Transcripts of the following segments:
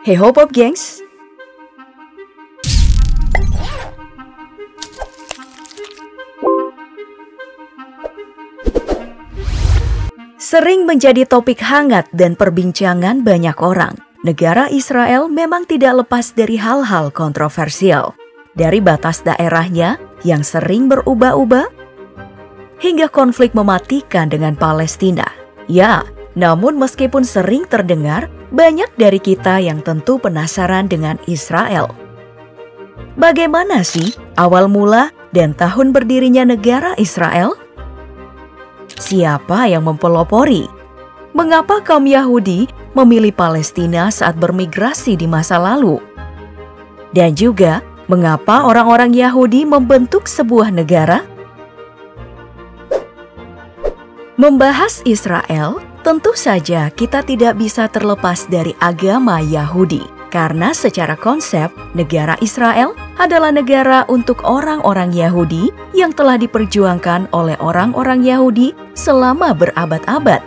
Hey hop up gengs. Sering menjadi topik hangat dan perbincangan banyak orang. Negara Israel memang tidak lepas dari hal-hal kontroversial. Dari batas daerahnya yang sering berubah-ubah, hingga konflik mematikan dengan Palestina. Ya, namun meskipun sering terdengar, banyak dari kita yang tentu penasaran dengan Israel. Bagaimana sih awal mula dan tahun berdirinya negara Israel? Siapa yang mempelopori? Mengapa kaum Yahudi memilih Palestina saat bermigrasi di masa lalu? Dan juga, mengapa orang-orang Yahudi membentuk sebuah negara? Membahas Israel, tentu saja kita tidak bisa terlepas dari agama Yahudi. Karena secara konsep, negara Israel adalah negara untuk orang-orang Yahudi yang telah diperjuangkan oleh orang-orang Yahudi selama berabad-abad.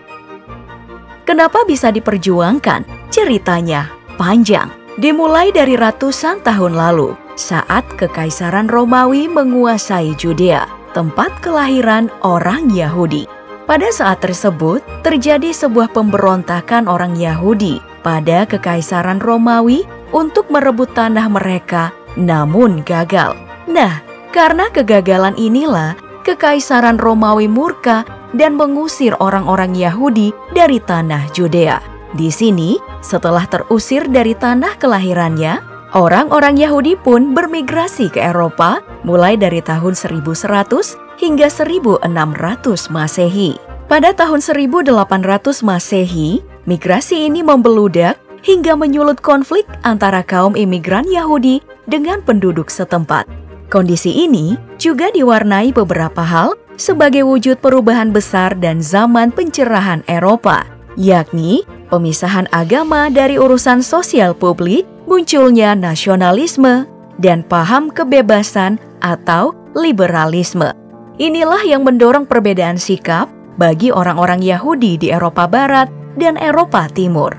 Kenapa bisa diperjuangkan? Ceritanya panjang. Dimulai dari ratusan tahun lalu, saat Kekaisaran Romawi menguasai Judea, tempat kelahiran orang Yahudi. Pada saat tersebut, terjadi sebuah pemberontakan orang Yahudi pada Kekaisaran Romawi untuk merebut tanah mereka, namun gagal. Nah, karena kegagalan inilah, Kekaisaran Romawi murka dan mengusir orang-orang Yahudi dari tanah Judea. Di sini, setelah terusir dari tanah kelahirannya, orang-orang Yahudi pun bermigrasi ke Eropa mulai dari tahun 1100 hingga 1600 Masehi. Pada tahun 1800 Masehi, migrasi ini membeludak hingga menyulut konflik antara kaum imigran Yahudi dengan penduduk setempat. Kondisi ini juga diwarnai beberapa hal sebagai wujud perubahan besar dan zaman pencerahan Eropa, yakni pemisahan agama dari urusan sosial publik, munculnya nasionalisme, dan paham kebebasan atau liberalisme. Inilah yang mendorong perbedaan sikap bagi orang-orang Yahudi di Eropa Barat dan Eropa Timur.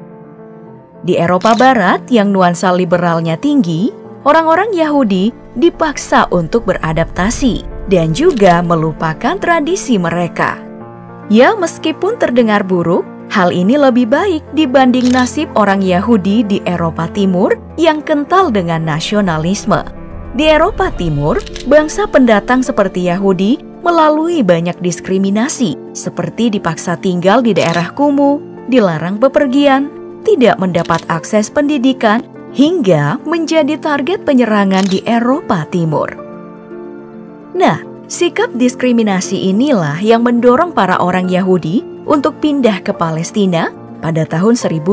Di Eropa Barat yang nuansa liberalnya tinggi, orang-orang Yahudi dipaksa untuk beradaptasi dan juga melupakan tradisi mereka. Ya, meskipun terdengar buruk, hal ini lebih baik dibanding nasib orang Yahudi di Eropa Timur yang kental dengan nasionalisme. Di Eropa Timur, bangsa pendatang seperti Yahudi melalui banyak diskriminasi, seperti dipaksa tinggal di daerah kumuh, dilarang bepergian, tidak mendapat akses pendidikan, hingga menjadi target penyerangan di Eropa Timur. Nah, sikap diskriminasi inilah yang mendorong para orang Yahudi untuk pindah ke Palestina pada tahun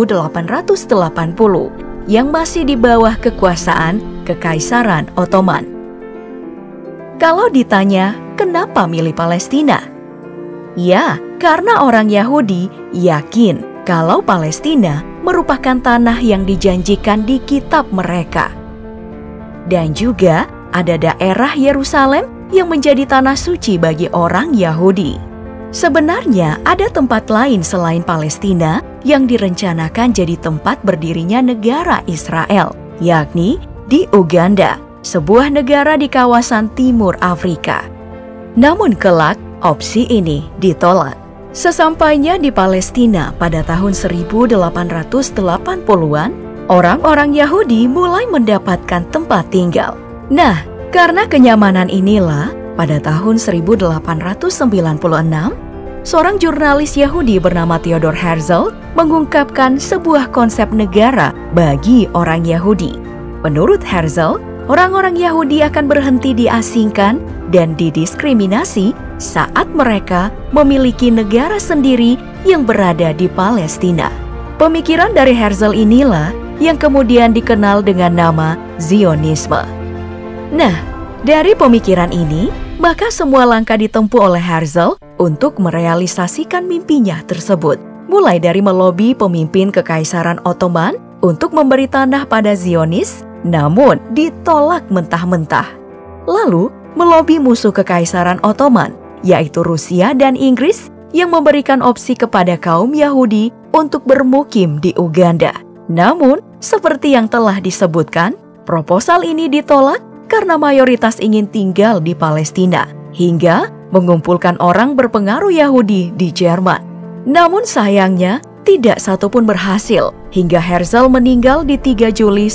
1880 yang masih di bawah kekuasaan Kekaisaran Ottoman. Kalau ditanya, kenapa milih Palestina? Ya, karena orang Yahudi yakin kalau Palestina merupakan tanah yang dijanjikan di kitab mereka. Dan juga ada daerah Yerusalem yang menjadi tanah suci bagi orang Yahudi. Sebenarnya ada tempat lain selain Palestina yang direncanakan jadi tempat berdirinya negara Israel, yakni di Uganda, sebuah negara di kawasan timur Afrika. Namun kelak, opsi ini ditolak. Sesampainya di Palestina pada tahun 1880-an, orang-orang Yahudi mulai mendapatkan tempat tinggal. Nah, karena kenyamanan inilah, pada tahun 1896, seorang jurnalis Yahudi bernama Theodor Herzl mengungkapkan sebuah konsep negara bagi orang Yahudi. Menurut Herzl, orang-orang Yahudi akan berhenti diasingkan dan didiskriminasi saat mereka memiliki negara sendiri yang berada di Palestina. Pemikiran dari Herzl inilah yang kemudian dikenal dengan nama Zionisme. Nah, dari pemikiran ini, maka semua langkah ditempuh oleh Herzl untuk merealisasikan mimpinya tersebut. Mulai dari melobi pemimpin Kekaisaran Ottoman untuk memberi tanah pada Zionis, namun ditolak mentah-mentah. Lalu, melobi musuh Kekaisaran Ottoman, yaitu Rusia dan Inggris, yang memberikan opsi kepada kaum Yahudi untuk bermukim di Uganda. Namun, seperti yang telah disebutkan, proposal ini ditolak karena mayoritas ingin tinggal di Palestina, hingga mengumpulkan orang berpengaruh Yahudi di Jerman. Namun sayangnya, tidak satupun berhasil, hingga Herzl meninggal di 3 Juli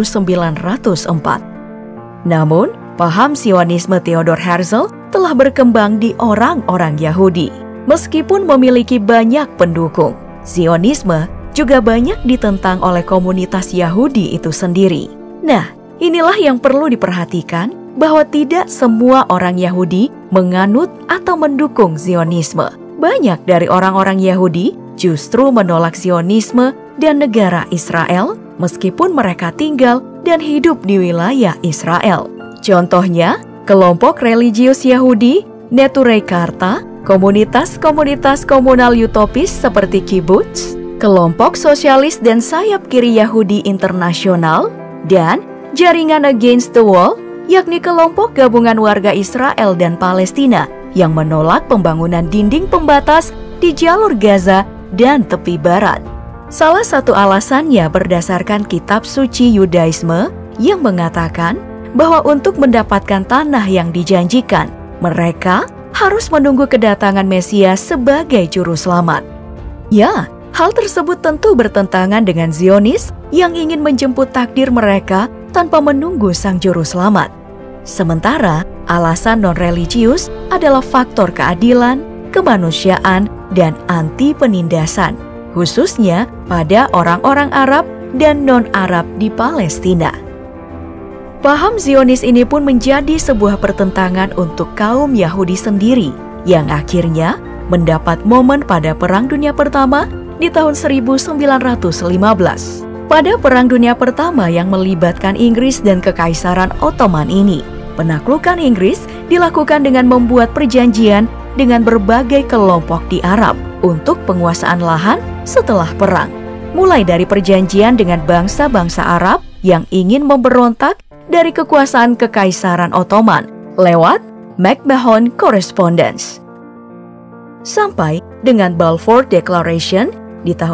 1904. Namun, paham Zionisme Theodor Herzl telah berkembang di orang-orang Yahudi. Meskipun memiliki banyak pendukung, Zionisme juga banyak ditentang oleh komunitas Yahudi itu sendiri. Nah, inilah yang perlu diperhatikan, bahwa tidak semua orang Yahudi menganut atau mendukung Zionisme. Banyak dari orang-orang Yahudi justru menolak Zionisme dan negara Israel, meskipun mereka tinggal dan hidup di wilayah Israel. Contohnya, kelompok religius Yahudi, Neturei Karta, komunitas-komunitas komunal utopis seperti kibbutz, kelompok sosialis dan sayap kiri Yahudi internasional, dan jaringan Against the Wall, yakni kelompok gabungan warga Israel dan Palestina yang menolak pembangunan dinding pembatas di jalur Gaza dan tepi barat. Salah satu alasannya berdasarkan kitab suci Yudaisme yang mengatakan bahwa untuk mendapatkan tanah yang dijanjikan, mereka harus menunggu kedatangan Mesias sebagai juru selamat. Ya, hal tersebut tentu bertentangan dengan Zionis yang ingin menjemput takdir mereka tanpa menunggu sang juru selamat. Sementara, alasan non-religius adalah faktor keadilan, kemanusiaan, dan anti penindasan, khususnya pada orang-orang Arab dan non-Arab di Palestina. Paham Zionis ini pun menjadi sebuah pertentangan untuk kaum Yahudi sendiri, yang akhirnya mendapat momen pada Perang Dunia Pertama di tahun 1915. Pada Perang Dunia Pertama yang melibatkan Inggris dan Kekaisaran Ottoman ini, penaklukan Inggris dilakukan dengan membuat perjanjian dengan berbagai kelompok di Arab untuk penguasaan lahan setelah perang. Mulai dari perjanjian dengan bangsa-bangsa Arab yang ingin memberontak dari kekuasaan Kekaisaran Ottoman lewat McMahon Correspondence, sampai dengan Balfour Declaration di tahun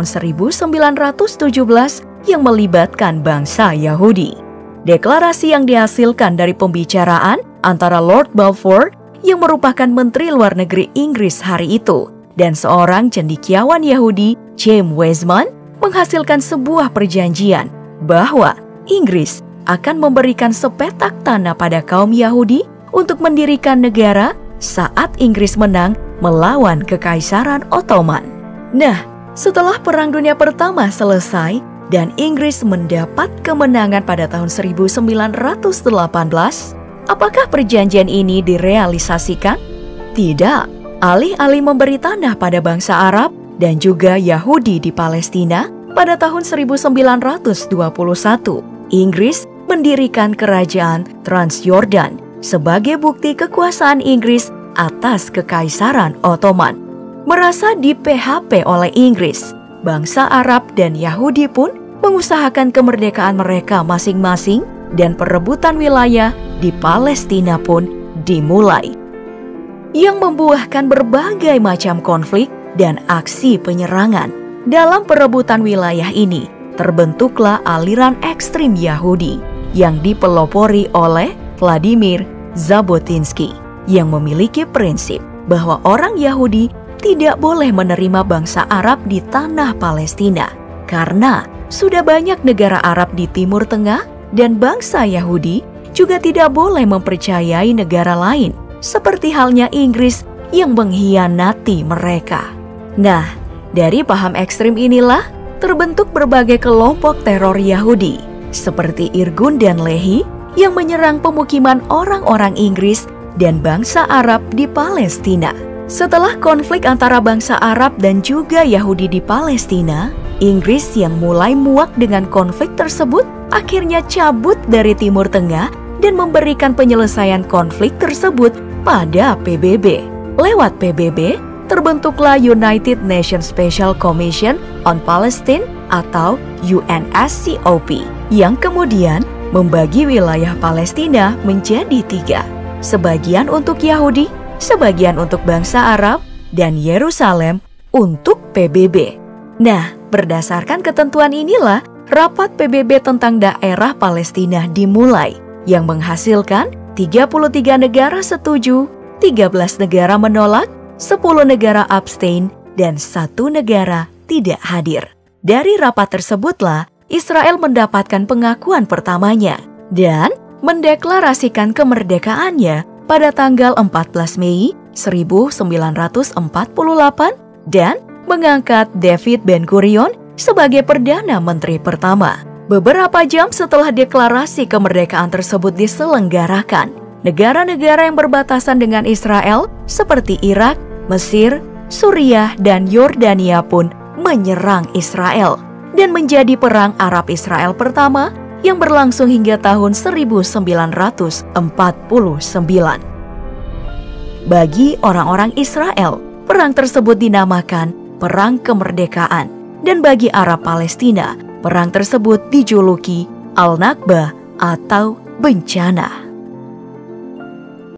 1917 yang melibatkan bangsa Yahudi. Deklarasi yang dihasilkan dari pembicaraan antara Lord Balfour yang merupakan Menteri Luar Negeri Inggris hari itu dan seorang cendekiawan Yahudi, James Weizmann, menghasilkan sebuah perjanjian bahwa Inggris akan memberikan sepetak tanah pada kaum Yahudi untuk mendirikan negara saat Inggris menang melawan Kekaisaran Ottoman. Nah, setelah Perang Dunia Pertama selesai dan Inggris mendapat kemenangan pada tahun 1918, apakah perjanjian ini direalisasikan? Tidak. Alih-alih memberi tanah pada bangsa Arab dan juga Yahudi di Palestina, pada tahun 1921, Inggris mendirikan kerajaan Transyordan sebagai bukti kekuasaan Inggris atas Kekaisaran Ottoman. Merasa di PHP oleh Inggris, bangsa Arab dan Yahudi pun mengusahakan kemerdekaan mereka masing-masing dan perebutan wilayah di Palestina pun dimulai, yang membuahkan berbagai macam konflik dan aksi penyerangan. Dalam perebutan wilayah ini, terbentuklah aliran ekstrim Yahudi yang dipelopori oleh Vladimir Jabotinsky yang memiliki prinsip bahwa orang Yahudi tidak boleh menerima bangsa Arab di tanah Palestina karena sudah banyak negara Arab di Timur Tengah dan bangsa Yahudi juga tidak boleh mempercayai negara lain seperti halnya Inggris yang mengkhianati mereka. Nah, dari paham ekstrim inilah terbentuk berbagai kelompok teror Yahudi seperti Irgun dan Lehi yang menyerang pemukiman orang-orang Inggris dan bangsa Arab di Palestina. Setelah konflik antara bangsa Arab dan juga Yahudi di Palestina, Inggris yang mulai muak dengan konflik tersebut akhirnya cabut dari Timur Tengah dan memberikan penyelesaian konflik tersebut pada PBB. Lewat PBB, terbentuklah United Nations Special Commission on Palestine atau UNSCOP yang kemudian membagi wilayah Palestina menjadi 3, sebagian untuk Yahudi, sebagian untuk bangsa Arab, dan Yerusalem untuk PBB. Nah, berdasarkan ketentuan inilah rapat PBB tentang daerah Palestina dimulai yang menghasilkan 33 negara setuju, 13 negara menolak, 10 negara abstain, dan 1 negara tidak hadir. Dari rapat tersebutlah Israel mendapatkan pengakuan pertamanya dan mendeklarasikan kemerdekaannya pada tanggal 14 Mei 1948 dan mengangkat David Ben-Gurion sebagai Perdana Menteri pertama. Beberapa jam setelah deklarasi kemerdekaan tersebut diselenggarakan, negara-negara yang berbatasan dengan Israel seperti Irak, Mesir, Suriah, dan Yordania pun menyerang Israel dan menjadi Perang Arab-Israel pertama yang berlangsung hingga tahun 1949. Bagi orang-orang Israel, perang tersebut dinamakan Perang Kemerdekaan, dan bagi Arab Palestina, perang tersebut dijuluki Al-Nakba atau bencana.